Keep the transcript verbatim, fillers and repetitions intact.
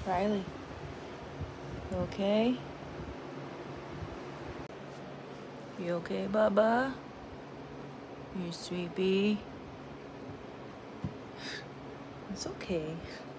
Riley, you okay? You okay, Bubba? You sleepy? It's okay.